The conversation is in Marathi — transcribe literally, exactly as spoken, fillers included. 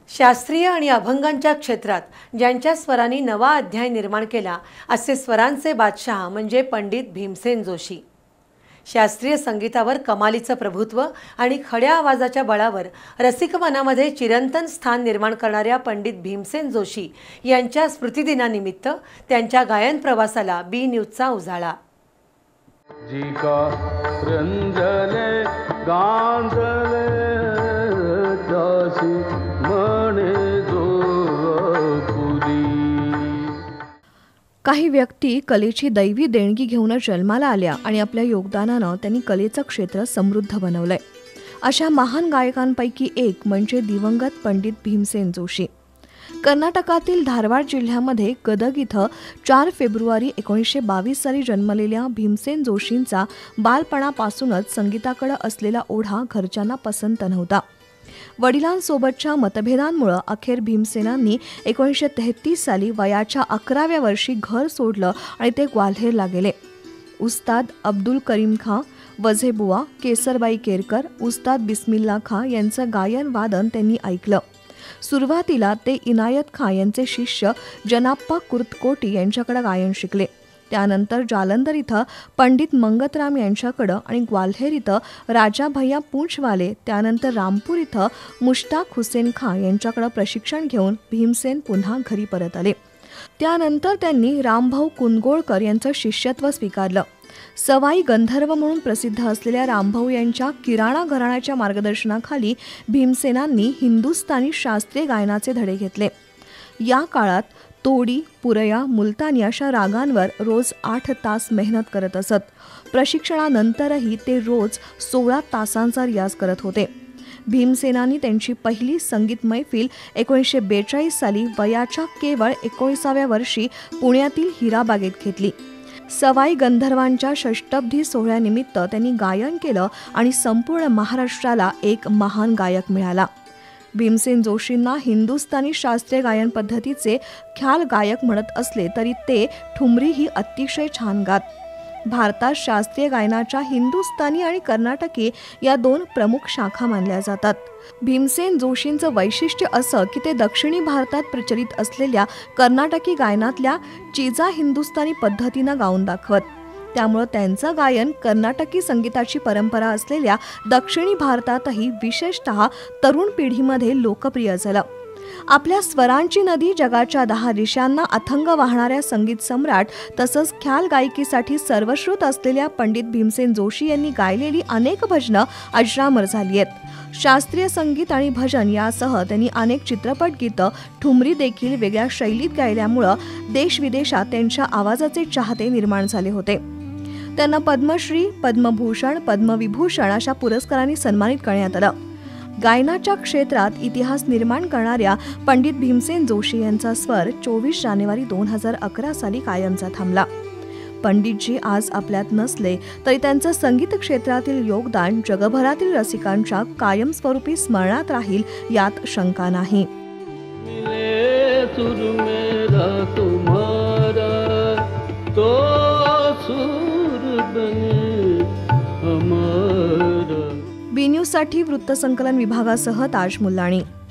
शास्त्रीय आणि अभंगांच्या क्षेत्रात ज्यांच्या स्वरांनी नवा अध्याय निर्माण केला असे स्वरांचे बादशाह म्हणजे पंडित भीमसेन जोशी। शास्त्रीय संगीतावर कमालीचं प्रभुत्व आणि खड्या आवाजाच्या बळावर रसिक मनामध्ये चिरंतन स्थान निर्माण करणाऱ्या पंडित भीमसेन जोशी यांच्या स्मृतिदिनानिमित्त त्यांच्या गायन प्रवासाला बी न्यूजचा उजाळा। जिका रंजले गांजले दासी मने जोपुरी। काही व्यक्ती कलेची दैवी देणगी घेऊन जन्माला आल्या आणि आपल्या योगदानानं त्यांनी कलेचं क्षेत्र समृद्ध बनवलंय। अशा महान गायकांपैकी एक म्हणजे दिवंगत पंडित भीमसेन जोशी। कर्नाटकातील धारवाड जिल्ह्यामध्ये गदग इथं चार फेब्रुवारी एकोणीसशे बावीस साली जन्मलेल्या भीमसेन जोशींचा बालपणापासूनच संगीताकडे असलेला ओढा घरच्यांना पसंत नव्हता। वडिलांसोबतच्या मतभेदांमुळे अखेर भीमसेनांनी एकोणीसशे तेहतीस साली वयाच्या अकराव्या वर्षी घर सोडलं आणि ते ग्वाल्हेरला गेले। उस्ताद अब्दुल करीम खां, वझेबुवा, केसरबाई केरकर, उस्ताद बिस्मिल्ला खां यांचं गायन वादन त्यांनी ऐकलं। सुरुवातीला ते इनायत खां यांचे शिष्य जनाप्पा कुर्तकोटी यांच्याकडे गायन शिकले। त्यानंतर जालंधर इथं पंडित मंगतराम यांच्याकडे आणि ग्वाल्हेर इथं राजा भैया पूंछवाले, त्यानंतर रामपूर इथं मुश्ताक हुसेन खां यांच्याकडे प्रशिक्षण घेऊन भीमसेन पुन्हा घरी परत आले। त्यानंतर त्यांनी रामभाऊ कुंदगोळकर यांचं शिष्यत्व स्वीकारलं। सवाई गंधर्व म्हणून प्रसिद्ध असलेल्या रामभाऊ यांच्या किराणा घराण्याच्या मार्गदर्शनाखाली भीमसेनांनी हिंदुस्थानी शास्त्रीय गायनाचे धडे घेतले। या काळात तोडी, पुरया, मुलतानी अशा रागांवर रोज आठ तास मेहनत करत असत। प्रशिक्षणानंतरही ते रोज सोळा तासांचा रियाज करत होते। भीमसेनांनी त्यांची पहिली संगीत मैफिल एकोणीसशे बेचाळीस साली वयाच्या केवळ एकोणीसाव्या वर्षी पुण्यातील हिराबागेत घेतली। सवाई गंधर्वांच्या षष्टब्दी सोहळ्यानिमित्त त्यांनी गायन केलं आणि संपूर्ण महाराष्ट्राला एक महान गायक मिळाला। भीमसेन जोशींना हिंदुस्थानी शास्त्रीय गायन पद्धतीचे ख्याल गायक म्हणत असले तरी ते ठुमरी ही अतिशय छान गात। भारतात शास्त्रीय गायनाच्या हिंदुस्थानी आणि कर्नाटकी या दोन प्रमुख शाखा मानल्या जातात। भीमसेन जोशींचं वैशिष्ट्य असं की ते दक्षिणी भारतात प्रचलित असलेल्या कर्नाटकी गायनातल्या चिजा हिंदुस्थानी पद्धतीनं गाऊन दाखवत। त्यामुळे त्यांचं गायन कर्नाटकी संगीताची परंपरा असलेल्या दक्षिणी भारतातही विशेषतः तरुण पिढीमध्ये लोकप्रिय झालं। आपल्या स्वरांची नदी जगाच्या दहा दिशांना अथंग वाहणाऱ्या संगीत सम्राट तसंच ख्याल गायकीसाठी सर्वश्रुत असलेल्या पंडित भीमसेन जोशी यांनी गायलेली अनेक भजनं अजरामर झाली आहेत। शास्त्रीय संगीत आणि भजन यासह त्यांनी अनेक चित्रपट गीतं, ठुमरी देखील वेगळ्या शैलीत गायल्यामुळं देशविदेशात त्यांच्या आवाजाचे चाहते निर्माण झाले होते। त्यांना पद्मश्री, पद्मभूषण, पद्मविभूषण अशा पुरस्कारांनी सन्मानित करण्यात आलं। गायनाच्या क्षेत्रात इतिहास निर्माण करणाऱ्या पंडित भीमसेन जोशी यांचा स्वर चोवीस जानेवारी दोन हजार अकरा साली कायमचा थांबला। पंडितजी आज आपल्यात नसले तरी त्यांचं संगीत क्षेत्रातील योगदान जगभरातील रसिकांच्या कायमस्वरूपी स्मरणात राहील यात शंका नाही। बी न्यूज साठी वृत्तसंकलन विभागासह ताज मुल्लाणी।